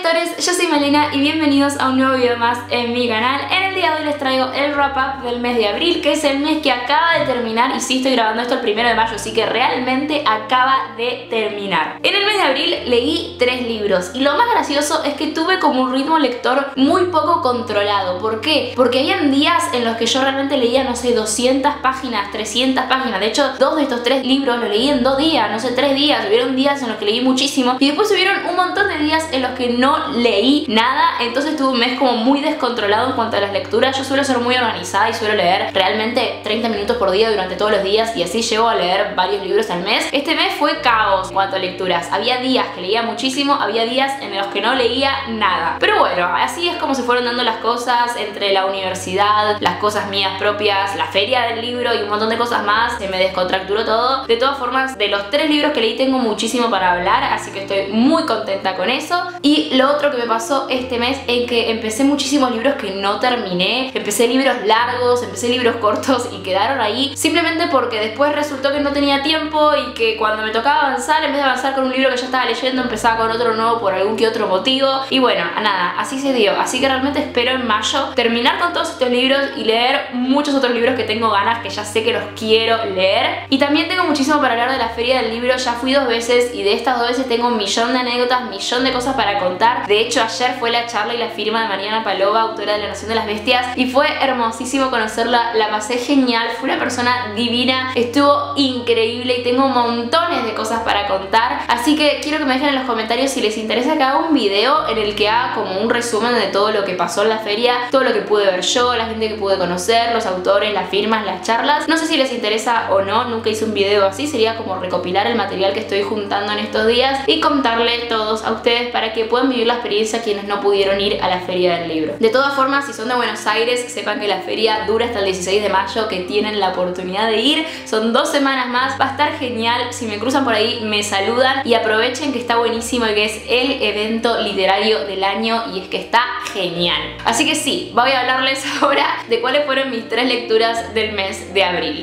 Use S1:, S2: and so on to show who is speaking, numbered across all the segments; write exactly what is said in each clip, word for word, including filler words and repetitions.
S1: lectores, yo soy Malena y bienvenidos a un nuevo video más en mi canal. En el día de hoy les traigo el wrap up del mes de abril, que es el mes que acaba de terminar. Y sí, estoy grabando esto el primero de mayo, así que realmente acaba de terminar. En el mes de abril leí tres libros y lo más gracioso es que tuve como un ritmo lector muy poco controlado. ¿Por qué? Porque habían días en los que yo realmente leía, no sé, doscientas páginas, trescientas páginas. De hecho, dos de estos tres libros los leí en dos días, no sé, tres días. Hubieron días en los que leí muchísimo y después hubieron un montón de días en los que no leí nada. Entonces tuve un mes como muy descontrolado en cuanto a las lecturas. Yo suelo ser muy organizada y suelo leer realmente treinta minutos por día durante todos los días, y así llego a leer varios libros al mes. Este mes fue caos en cuanto a lecturas. Había días que leía muchísimo, había días en los que no leía nada. Pero bueno, así es como se fueron dando las cosas entre la universidad, las cosas mías propias, la feria del libro y un montón de cosas más. Se me descontracturó todo. De todas formas, de los tres libros que leí tengo muchísimo para hablar, así que estoy muy contenta con eso. Y lo otro que me pasó este mes es que empecé muchísimos libros que no terminé. Empecé libros largos, empecé libros cortos y quedaron ahí simplemente porque después resultó que no tenía tiempo y que cuando me tocaba avanzar, en vez de avanzar con un libro que ya estaba leyendo, empezaba con otro nuevo por algún que otro motivo. Y bueno, nada, así se dio. Así que realmente espero en mayo terminar con todos estos libros y leer muchos otros libros que tengo ganas, que ya sé que los quiero leer. Y también tengo muchísimo para hablar de la feria del libro. Ya fui dos veces y de estas dos veces tengo un millón de anécdotas, un millón de cosas para contar. De hecho, ayer fue la charla y la firma de Mariana Palova, autora de La Nación de las Bestias, y fue hermosísimo conocerla. La pasé genial, fue una persona divina, estuvo increíble y tengo montones de cosas para contar. Así que quiero que me dejen en los comentarios si les interesa que haga un video en el que haga como un resumen de todo lo que pasó en la feria, todo lo que pude ver yo, la gente que pude conocer, los autores, las firmas, las charlas. No sé si les interesa o no, nunca hice un video así. Sería como recopilar el material que estoy juntando en estos días y contarle todos a ustedes para que puedan vivir la experiencia quienes no pudieron ir a la feria del libro. De todas formas, si son de Buenos Aires, sepan que la feria dura hasta el dieciséis de mayo, que tienen la oportunidad de ir. Son dos semanas más, va a estar genial. Si me cruzan por ahí, me saludan y aprovechen que está buenísimo y que es el evento literario del año y es que está genial. Así que sí, voy a hablarles ahora de cuáles fueron mis tres lecturas del mes de abril.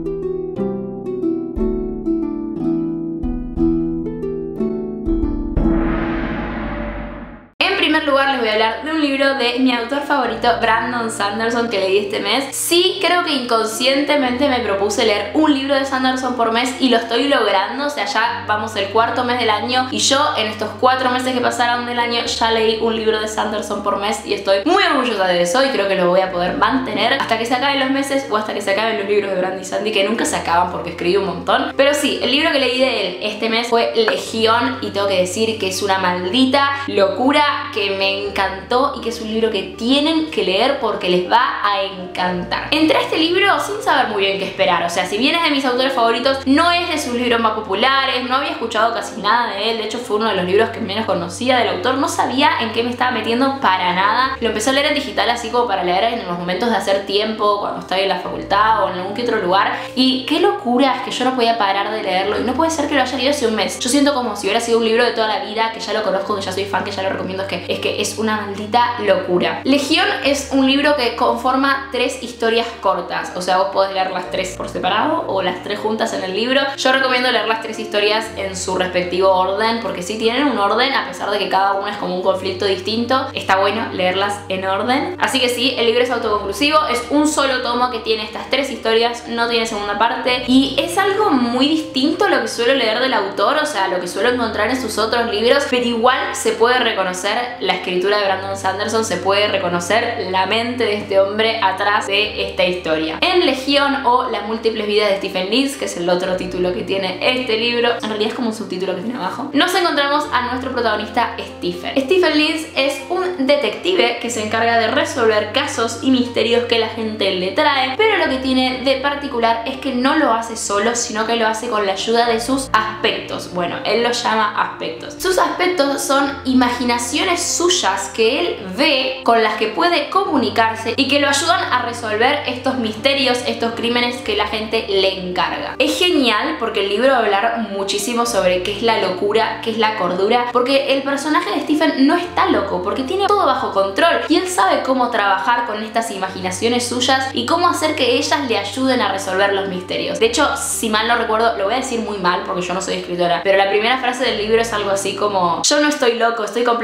S1: En primer lugar les voy a hablar de un libro de mi autor favorito, Brandon Sanderson, que leí este mes. Sí, creo que inconscientemente me propuse leer un libro de Sanderson por mes y lo estoy logrando. O sea, ya vamos el cuarto mes del año y yo en estos cuatro meses que pasaron del año ya leí un libro de Sanderson por mes y estoy muy orgullosa de eso y creo que lo voy a poder mantener hasta que se acaben los meses o hasta que se acaben los libros de Brandy Sandy, que nunca se acaban porque escribí un montón. Pero sí, el libro que leí de él este mes fue Legión y tengo que decir que es una maldita locura, que me encantó y que es un libro que tienen que leer porque les va a encantar. Entré a este libro sin saber muy bien qué esperar. O sea, si bien es de mis autores favoritos, no es de sus libros más populares, no había escuchado casi nada de él. De hecho, fue uno de los libros que menos conocía del autor. No sabía en qué me estaba metiendo para nada. Lo empecé a leer en digital así como para leer en los momentos de hacer tiempo, cuando estaba en la facultad o en algún que otro lugar. Y qué locura es que yo no podía parar de leerlo y no puede ser que lo haya leído hace un mes. Yo siento como si hubiera sido un libro de toda la vida, que ya lo conozco, que ya soy fan, que ya lo recomiendo. Es que es que es una maldita locura. Legión es un libro que conforma tres historias cortas. O sea, vos podés leer las tres por separado o las tres juntas en el libro. Yo recomiendo leer las tres historias en su respectivo orden, porque sí tienen un orden, a pesar de que cada una es como un conflicto distinto. Está bueno leerlas en orden. Así que sí, el libro es autoconclusivo. Es un solo tomo que tiene estas tres historias, no tiene segunda parte. Y es algo muy distinto a lo que suelo leer del autor, o sea, lo que suelo encontrar en sus otros libros, pero igual se puede reconocer la escritura de Brandon Sanderson, se puede reconocer la mente de este hombre atrás de esta historia. En Legión, o Las múltiples vidas de Stephen Leeds, que es el otro título que tiene este libro, en realidad es como un subtítulo que tiene abajo, nos encontramos a nuestro protagonista Stephen. Stephen Leeds es un detective que se encarga de resolver casos y misterios que la gente le trae, pero lo que tiene de particular es que no lo hace solo, sino que lo hace con la ayuda de sus aspectos. Bueno, él los llama aspectos. Sus aspectos son imaginaciones suyas que él ve, con las que puede comunicarse y que lo ayudan a resolver estos misterios, estos crímenes que la gente le encarga. Es genial porque el libro va a hablar muchísimo sobre qué es la locura, qué es la cordura, porque el personaje de Stephen no está loco, porque tiene todo bajo control y él sabe cómo trabajar con estas imaginaciones suyas y cómo hacer que ellas le ayuden a resolver los misterios. De hecho, si mal no recuerdo, lo voy a decir muy mal porque yo no soy escritora, pero la primera frase del libro es algo así como: yo no estoy loco, estoy completamente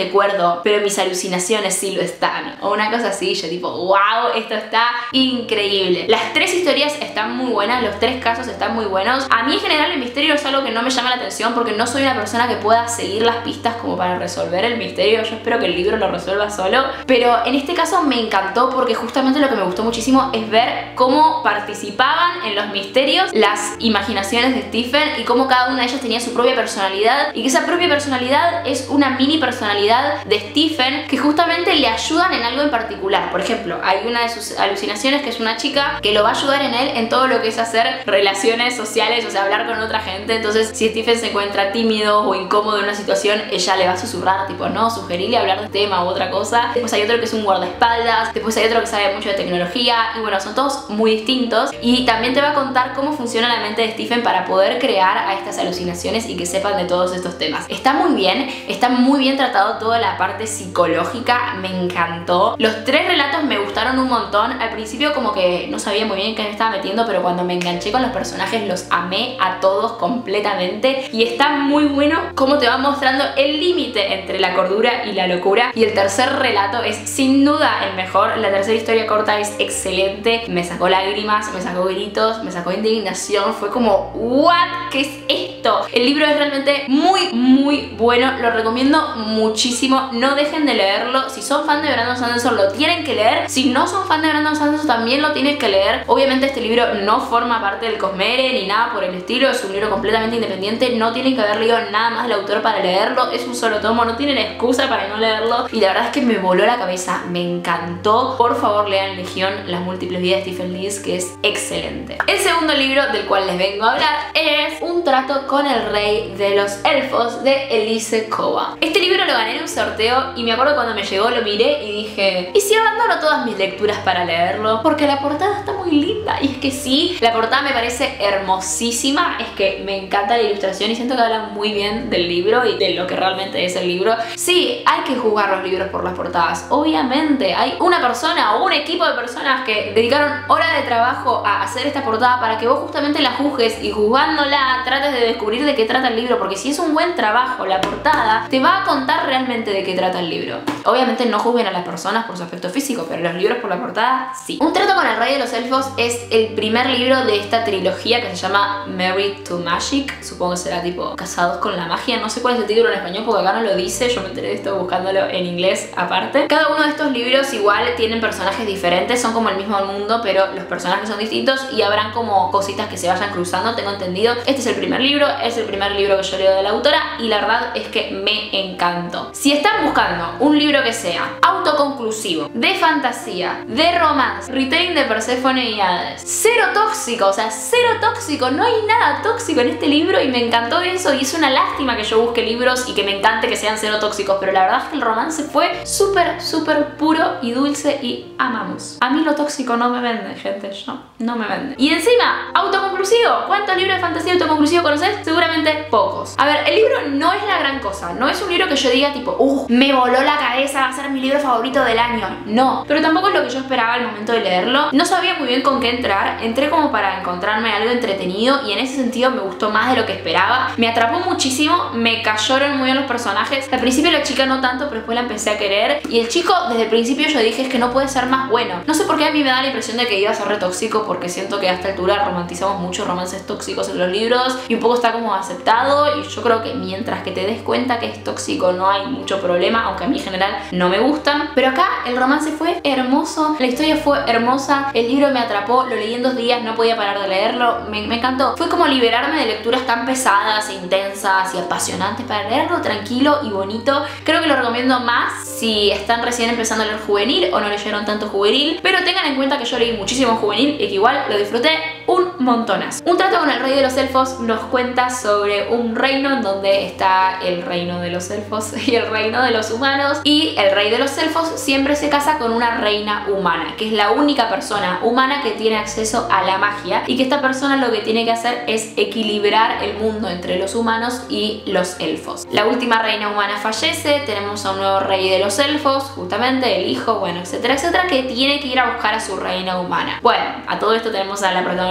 S1: recuerdo, pero mis alucinaciones sí lo están. O una cosa así, yo tipo, wow, esto está increíble. Las tres historias están muy buenas, los tres casos están muy buenos. A mí en general el misterio es algo que no me llama la atención porque no soy una persona que pueda seguir las pistas como para resolver el misterio. Yo espero que el libro lo resuelva solo. Pero en este caso me encantó porque justamente lo que me gustó muchísimo es ver cómo participaban en los misterios las imaginaciones de Stephen y cómo cada una de ellas tenía su propia personalidad y que esa propia personalidad es una mini personalidad de Stephen que justamente le ayudan en algo en particular. Por ejemplo, hay una de sus alucinaciones que es una chica que lo va a ayudar en él en todo lo que es hacer relaciones sociales, o sea, hablar con otra gente. Entonces, si Stephen se encuentra tímido o incómodo en una situación, ella le va a susurrar, tipo, no, sugerirle hablar de tema u otra cosa. Después hay otro que es un guardaespaldas, después hay otro que sabe mucho de tecnología y bueno, son todos muy distintos y también te va a contar cómo funciona la mente de Stephen para poder crear a estas alucinaciones y que sepan de todos estos temas. Está muy bien, está muy bien tratado toda la parte psicológica, me encantó. Los tres relatos me gustaron un montón. Al principio como que no sabía muy bien qué me estaba metiendo, pero cuando me enganché con los personajes los amé a todos completamente y está muy bueno cómo te va mostrando el límite entre la cordura y la locura. Y el tercer relato es sin duda el mejor. La tercera historia corta es excelente, me sacó lágrimas, me sacó gritos, me sacó indignación, fue como ¿what? ¿Qué es esto? El libro es realmente muy muy bueno, lo recomiendo muchísimo, no dejen de leerlo. Si son fan de Brandon Sanderson lo tienen que leer, si no son fan de Brandon Sanderson también lo tienen que leer. Obviamente este libro no forma parte del Cosmere ni nada por el estilo, es un libro completamente independiente, no tienen que haber leído nada más del autor para leerlo, es un solo tomo, no tienen excusa para no leerlo y la verdad es que me voló la cabeza, me encantó. Por favor lean Legión, las múltiples vidas de Stephen Lees, que es excelente. El segundo libro del cual les vengo a hablar es Un trato con el rey de los elfos de Elise Kova. Este libro lo gané en un sorteo y me acuerdo cuando me llegó lo miré y dije, ¿y si abandono todas mis lecturas para leerlo? Porque la portada está muy linda y es que sí, la portada me parece hermosísima, es que me encanta la ilustración y siento que habla muy bien del libro y de lo que realmente es el libro. Sí, hay que juzgar los libros por las portadas, obviamente hay una persona o un equipo de personas que dedicaron horas de trabajo a hacer esta portada para que vos justamente la juzgues y juzgándola trates de descubrir de qué trata el libro, porque si es un buen trabajo la portada te va a contar realmente de qué trata el libro. Obviamente no juzguen a las personas por su aspecto físico, pero los libros por la portada sí. Un trato con el rey de los elfos es el primer libro de esta trilogía que se llama Married to Magic, supongo que será tipo Casados con la magia, no sé cuál es el título en español porque acá no lo dice, yo me enteré de esto buscándolo en inglés aparte. Cada uno de estos libros igual tienen personajes diferentes, son como el mismo mundo pero los personajes son distintos y habrán como cositas que se vayan cruzando, tengo entendido. Este es el primer libro, es el primer libro que yo leo de la autora y la verdad es que me encantó. Si están buscando un libro que sea autoconclusivo, de fantasía, de romance, retelling de Perséfone y Hades, cero tóxico, o sea, cero tóxico, no hay nada tóxico en este libro y me encantó eso y es una lástima que yo busque libros y que me encante que sean cero tóxicos, pero la verdad es que el romance fue súper, súper puro y dulce y amamos. A mí lo tóxico no me vende, gente, yo no me vende. Y encima, autoconclusivo, ¿cuántos libros de fantasía autoconclusivo conoces? Seguramente pocos. A ver, el libro no es la gran cosa, no es un libro que yo diga tipo, uh, me voló la cabeza, va a ser mi libro favorito del año, no, pero tampoco es lo que yo esperaba al momento de leerlo. No sabía muy bien con qué entrar, entré como para encontrarme algo entretenido y en ese sentido me gustó más de lo que esperaba, me atrapó muchísimo, me cayeron muy bien los personajes. Al principio la chica no tanto, pero después la empecé a querer y el chico desde el principio yo dije es que no puede ser más bueno. No sé por qué a mí me da la impresión de que iba a ser re tóxico porque siento que a esta altura romantizamos muchos romances tóxicos en los libros y un poco está como aceptado y yo creo que mientras que te des cuenta que es tóxico no hay mucho problema, aunque a mí en general no me gustan. Pero acá el romance fue hermoso, la historia fue hermosa, el libro me atrapó, lo leí en dos días, no podía parar de leerlo, me, me encantó. Fue como liberarme de lecturas tan pesadas e intensas y apasionantes para leerlo tranquilo y bonito. Creo que lo recomiendo más si están recién empezando a leer juvenil o no leyeron tanto juvenil, pero tengan en cuenta que yo leí muchísimo juvenil y que igual lo disfruté un montonazo. Un trato con el rey de los elfos nos cuenta sobre un reino en donde está el reino de los elfos y el reino de los humanos, y el rey de los elfos siempre se casa con una reina humana, que es la única persona humana que tiene acceso a la magia, y que esta persona lo que tiene que hacer es equilibrar el mundo entre los humanos y los elfos. La última reina humana fallece, tenemos a un nuevo rey de los elfos, justamente el hijo, bueno, etcétera, etcétera, que tiene que ir a buscar a su reina humana. Bueno, a todo esto tenemos a la protagonista femenina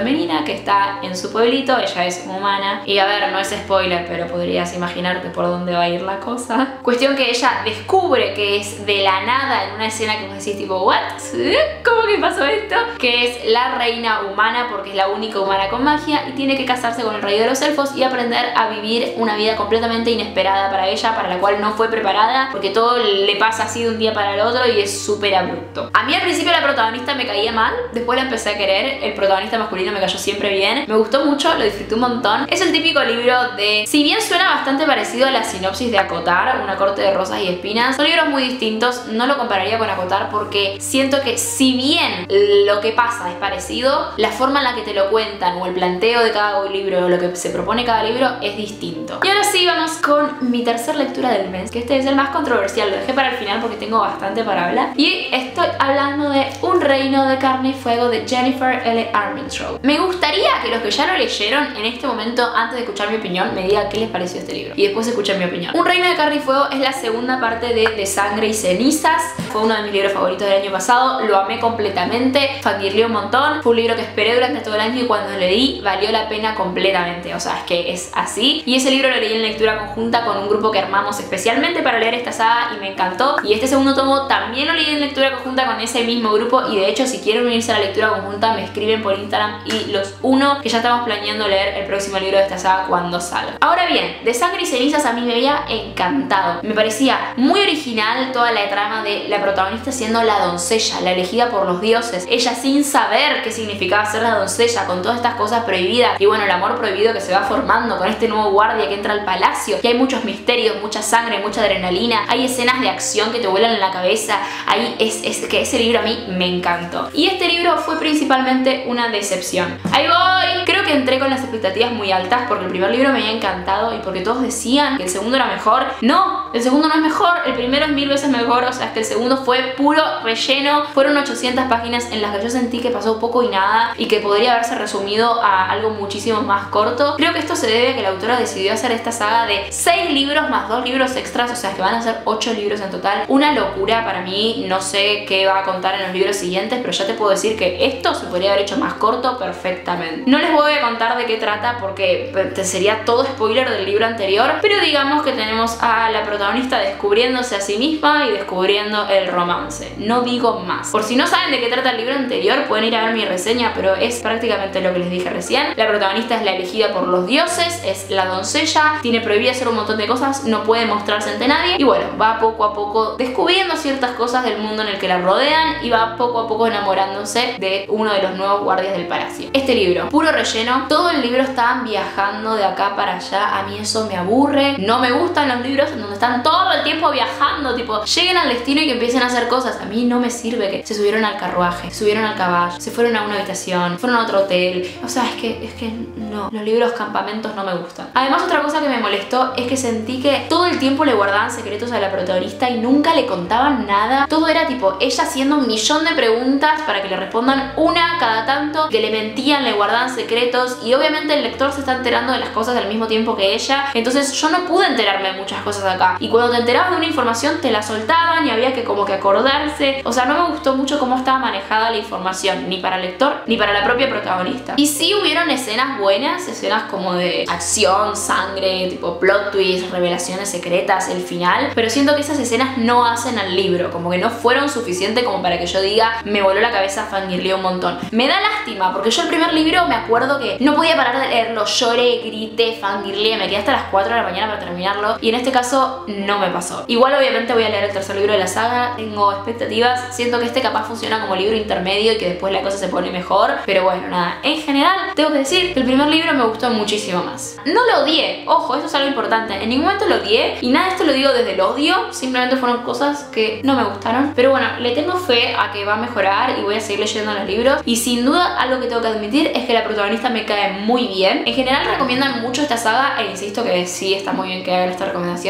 S1: femenina que está en su pueblito, ella es humana. Y a ver, no es spoiler, pero podrías imaginarte por dónde va a ir la cosa. Cuestión que ella descubre que es de la nada en una escena que vos decís tipo, ¿what? ¿Cómo que pasó esto? Que es la reina humana porque es la única humana con magia y tiene que casarse con el rey de los elfos y aprender a vivir una vida completamente inesperada para ella, para la cual no fue preparada, porque todo le pasa así de un día para el otro y es súper abrupto. A mí al principio la protagonista me caía mal, después la empecé a querer, el protagonista masculino me cayó siempre bien, me gustó mucho, lo disfruté un montón. Es el típico libro de, si bien suena bastante parecido a la sinopsis de Acotar, una corte de rosas y espinas, son libros muy distintos, no lo compararía con Acotar porque siento que si bien lo que pasa es parecido, la forma en la que te lo cuentan o el planteo de cada libro o lo que se propone cada libro es distinto. Y ahora sí, vamos con mi tercer lectura del mes, que este es el más controversial, lo dejé para el final porque tengo bastante para hablar. Y estoy hablando de Un reino de carne y fuego de Jennifer L. Armentrout. Me gustaría que los que ya lo leyeron en este momento, antes de escuchar mi opinión, me digan qué les pareció este libro y después escuchen mi opinión. Un reino de carne y fuego es la segunda parte de De sangre y cenizas. Fue uno de mis libros favoritos del año pasado, lo amé completamente, fangirleé un montón. Fue un libro que esperé durante todo el año y cuando lo leí valió la pena completamente, o sea, es que es así. Y ese libro lo leí en lectura conjunta con un grupo que armamos especialmente para leer esta saga y me encantó. Y este segundo tomo también lo leí en lectura conjunta con ese mismo grupo y de hecho si quieren unirse a la lectura conjunta me escriben por Instagram y los uno, que ya estamos planeando leer el próximo libro de esta saga cuando salga. Ahora bien, De sangre y cenizas a mí me había encantado, me parecía muy original toda la trama de la protagonista siendo la doncella, la elegida por los dioses, ella sin saber qué significaba ser la doncella, con todas estas cosas prohibidas y bueno, el amor prohibido que se va formando con este nuevo guardia que entra al palacio y hay muchos misterios, mucha sangre, mucha adrenalina, hay escenas de acción que te vuelan en la cabeza, ahí es, es que ese libro a mí me encantó. Y este libro fue principalmente una decepción. Ahí voy, creo que entré con las expectativas muy altas porque el primer libro me había encantado y porque todos decían que el segundo era mejor. No, el segundo no es mejor, el primero es mil veces mejor, o sea, es que el segundo fue puro relleno, fueron ochocientas páginas en las que yo sentí que pasó poco y nada y que podría haberse resumido a algo muchísimo más corto. Creo que esto se debe a que la autora decidió hacer esta saga de seis libros más dos libros extras, o sea, que van a ser ocho libros en total. Una locura para mí, no sé qué va a contar en los libros siguientes, pero ya te puedo decir que esto se podría haber hecho más corto perfectamente. No les voy a contar de qué trata porque te sería todo spoiler del libro anterior, pero digamos que tenemos a la protagonista descubriéndose a sí misma y descubriendo el romance. No digo más. Por si no saben de qué trata el libro anterior, pueden ir a ver mi reseña, pero es prácticamente lo que les dije recién. La protagonista es la elegida por los dioses, es la doncella, tiene prohibido hacer un montón de cosas, no puede mostrarse ante nadie y bueno, va poco a poco descubriendo ciertas cosas del mundo en el que la rodean y va poco a poco enamorándose de uno de los nuevos guardias del palacio. Este libro, puro relleno, todo el libro estaban viajando de acá para allá, a mí eso me aburre, no me gustan los libros en donde están todo el tiempo viajando, tipo, lleguen al destino y que empiecen a hacer cosas. A mí no me sirve que se subieron al carruaje, subieron al caballo, se fueron a una habitación, fueron a otro hotel, o sea, es que, es que no, los libros campamentos no me gustan. Además, otra cosa que me molestó es que sentí que todo el tiempo le guardaban secretos a la protagonista y nunca le contaban nada. Todo era tipo ella haciendo un millón de preguntas para que le respondan una cada tanto, que le mentían, le guardaban secretos y obviamente el lector se está enterando de las cosas al mismo tiempo que ella. Entonces yo no pude enterarme de muchas cosas acá y cuando te enterabas de una información te la soltaban y había que como que acordarse. O sea, no me gustó mucho cómo estaba manejada la información, ni para el lector ni para la propia protagonista. Y sí hubieron escenas buenas, escenas como de acción, sangre, tipo plot twist, revelaciones secretas, el final, pero siento que esas escenas no hacen al libro, como que no fueron suficientes como para que yo diga me voló la cabeza, fangirleé un montón. Me da lástima porque yo el primer libro me acuerdo que no podía parar de leerlo, lloré, grité, fangirleé, me quedé hasta las cuatro de la mañana para terminarlo y en este caso no me pasó. Igual obviamente voy a leer el tercer libro de la saga, tengo expectativas, siento que este capaz funciona como libro intermedio y que después la cosa se pone mejor, pero bueno, nada, en general tengo que decir que el primer libro me gustó muchísimo más. No lo odié, ojo, eso es algo importante, en ningún momento lo odié y nada de esto lo digo desde el odio, simplemente fueron cosas que no me gustaron, pero bueno, le tengo fe a que va a mejorar y voy a seguir leyendo los libros y sin duda algo que tengo que admitir es que la protagonista me cae muy bien. En general recomiendan mucho esta saga e insisto que sí está muy bien que hagan esta recomendación. Para los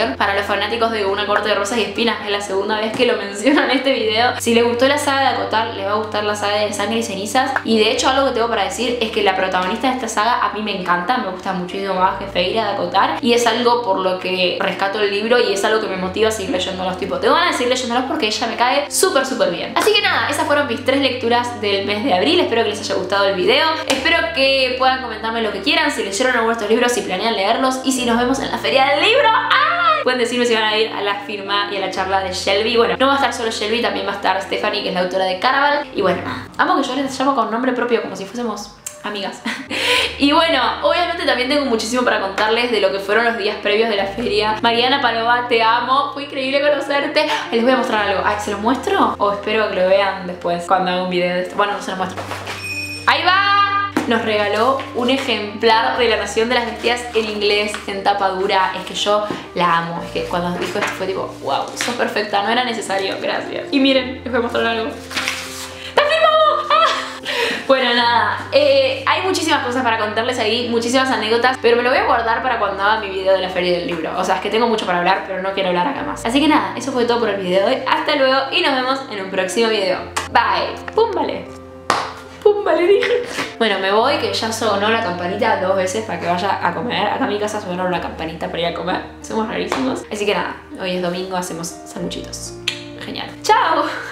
S1: fanáticos de Una corte de rosas y espinas, es la segunda vez que lo menciono en este video. Si les gustó la saga de ACOTAR, les va a gustar la saga de Sangre y Cenizas. Y de hecho algo que tengo para decir es que la protagonista de esta saga a mí me encanta, me gusta muchísimo más que Feyre de ACOTAR, y es algo por lo que rescato el libro y es algo que me motiva a seguir leyéndolos. Tipo, tengo ganas de seguir leyéndolos porque ella me cae súper súper bien. Así que nada, esas fueron mis tres lecturas del mes de abril. Espero que les haya gustado el video, espero que puedan comentarme lo que quieran, si leyeron alguno de estos libros, si planean leerlos, y si nos vemos en la feria del libro. ¡Ah! Pueden decirme si van a ir a la firma y a la charla de Shelby. Bueno, no va a estar solo Shelby, también va a estar Stephanie, que es la autora de Caraval. Y bueno, nada, amo que yo les llamo con nombre propio, como si fuésemos amigas. Y bueno, obviamente también tengo muchísimo para contarles de lo que fueron los días previos de la feria. Mariana Paloma, te amo, fue increíble conocerte. Ay, les voy a mostrar algo. Ay, ¿se los muestro? O espero que lo vean después cuando haga un video de esto. Bueno, no se los muestro. ¡Ahí va! Nos regaló un ejemplar de La Nación de las Bestias en inglés, en tapa dura. Es que yo la amo. Es que cuando dijo esto fue tipo, wow, sos perfecta, no era necesario, gracias. Y miren, les voy a mostrar algo. ¡Está firmado! ¡Ah! Bueno, nada, eh, hay muchísimas cosas para contarles ahí, muchísimas anécdotas, pero me lo voy a guardar para cuando haga mi video de la feria del libro. O sea, es que tengo mucho para hablar, pero no quiero hablar acá más. Así que nada, eso fue todo por el video de hoy. Hasta luego y nos vemos en un próximo video. Bye. Pum, vale. Pum, vale, dije. Bueno, me voy, que ya sonó la campanita dos veces para que vaya a comer. Acá en mi casa sonó la campanita para ir a comer. Somos rarísimos. Así que nada, hoy es domingo, hacemos sanguchitos. Genial. ¡Chao!